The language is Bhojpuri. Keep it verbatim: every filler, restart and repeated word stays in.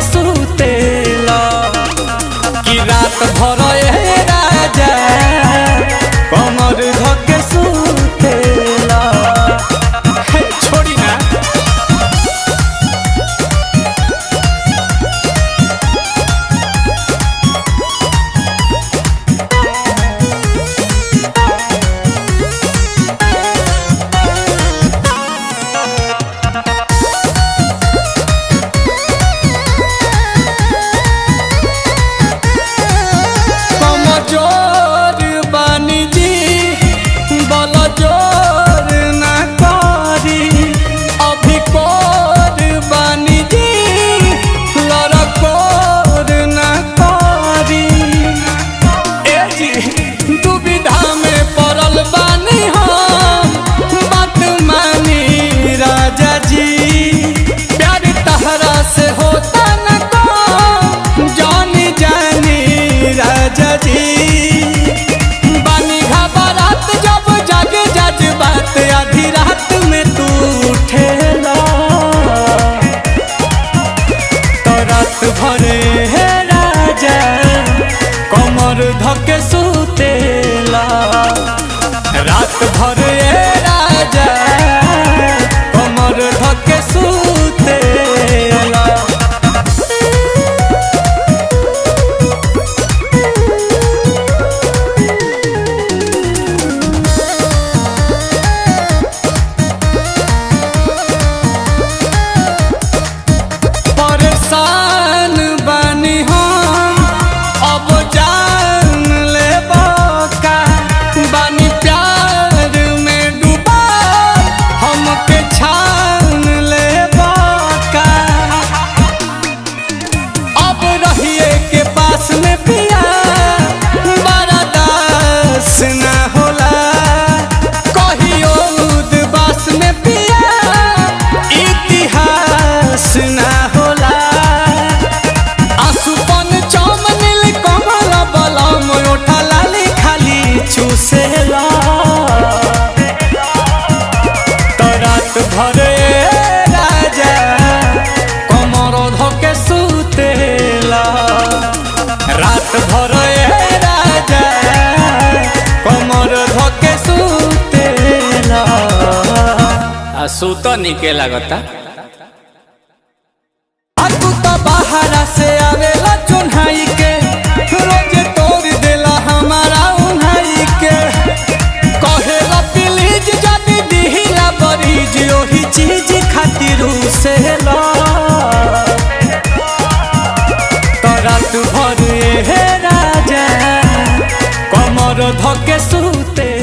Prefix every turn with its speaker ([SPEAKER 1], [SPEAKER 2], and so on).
[SPEAKER 1] सुतेला कि रात भर ए राजा कमर धके सुतेला। छोड़ी ना बानी घबरात जब जागे जज्बात आधी रात में तू उठेला तो रात भरे है राजा कमर धके सुतेला। रात भरे राजा कमर धके सुतेला। तो रात भरे राजा कमर धके सुतेला। रात भरे राजा कमर धके सुतेला। आ सुत निके लागता तू तो बाहरा से आवेला चुन्हाई के रोज तोड़ देला हमारा उन्हाई के कहेला प्लीज जदी दिहिला बरीज ओही चीज खातिर से ला। तो रात भर हे राजा कमर धके सुते